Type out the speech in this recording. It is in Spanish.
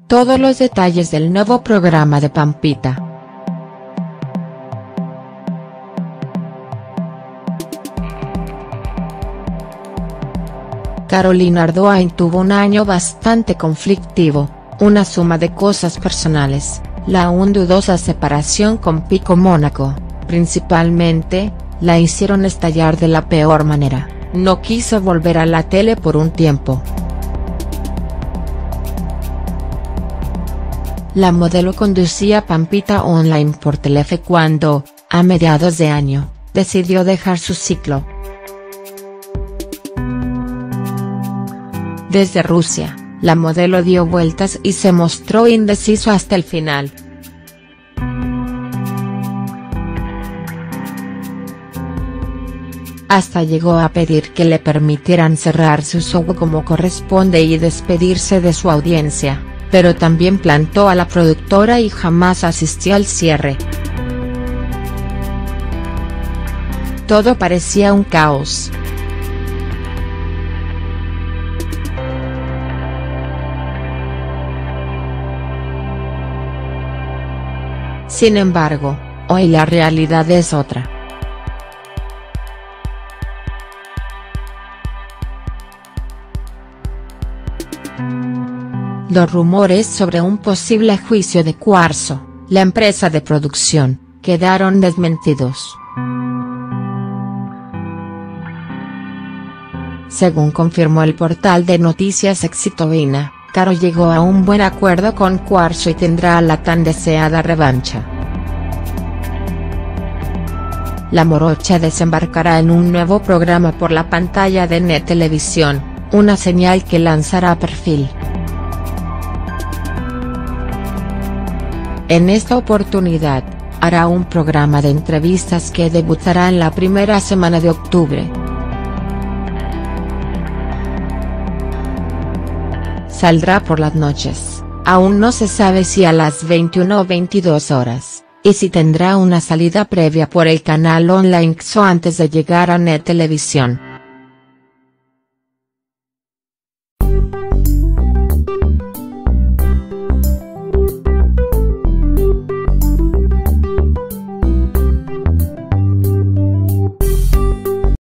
Todos los detalles del nuevo programa de Pampita. Carolina Ardoin tuvo un año bastante conflictivo, una suma de cosas personales, la aún dudosa separación con Pico Mónaco, principalmente, la hicieron estallar de la peor manera. No quiso volver a la tele por un tiempo. La modelo conducía Pampita Online por Telefe cuando, a mediados de año, decidió dejar su ciclo. Desde Rusia, la modelo dio vueltas y se mostró indeciso hasta el final. Hasta llegó a pedir que le permitieran cerrar su show como corresponde y despedirse de su audiencia, pero también plantó a la productora y jamás asistió al cierre. Todo parecía un caos. Sin embargo, hoy la realidad es otra. Los rumores sobre un posible juicio de Cuarzo, la empresa de producción, quedaron desmentidos. Según confirmó el portal de noticias Exitovina, Caro llegó a un buen acuerdo con Cuarzo y tendrá la tan deseada revancha. La morocha desembarcará en un nuevo programa por la pantalla de NET Televisión, una señal que lanzará Perfil. En esta oportunidad, hará un programa de entrevistas que debutará en la primera semana de octubre. Saldrá por las noches, aún no se sabe si a las 21 o 22 horas, y si tendrá una salida previa por el canal online XO antes de llegar a NET Televisión.